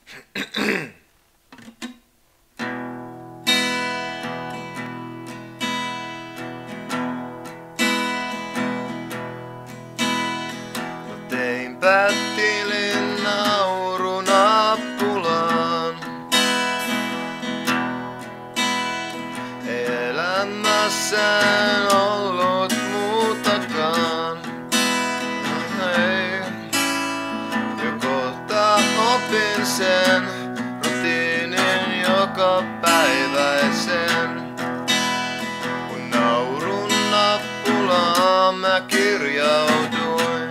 Teinpä tilin naurunappulaan. Ei elämässään ollut muutakaan. Ei. Jo kohta opin sen rutiinin joka päiväisen. Kun naurun nappulaan mä kirjauduin.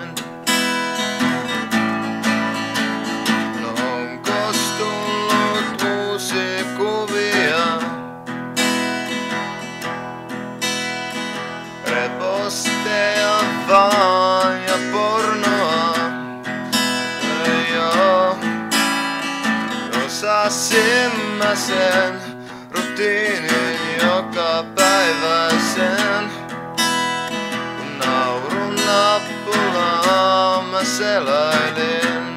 Reposteja vaan ja pornoa. Joo. Osasin mä sen rutiinin joka päiväisen. Kun naurun nappulaa mä selailin.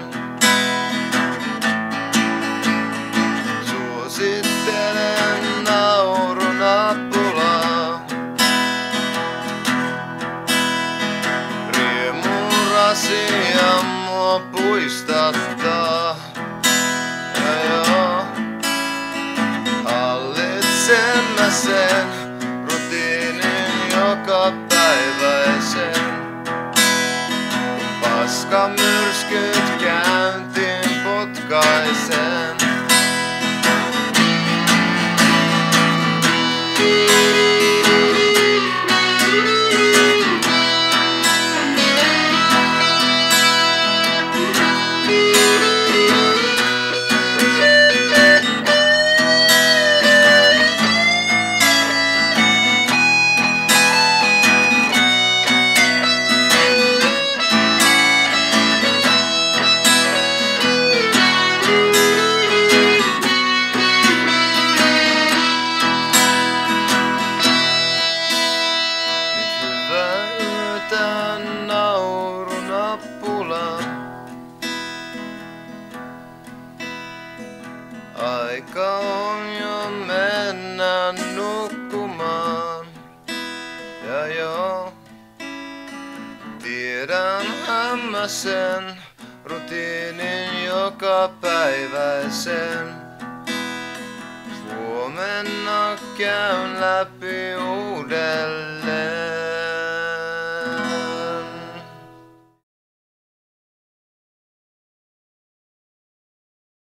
Suosittelen naurunappulaa. Asia mua puistattaa. Joo. Hallitsen mä sen rutiinin joka päiväisen. Kun paskamyrskyt käyntiin potkaisen. Naurunappula. Aika on jo mennä nukkumaan. Ja joo, tiedänhän mä sen rutiinin joka päiväisen. Huomenna käyn läpi uudelleen.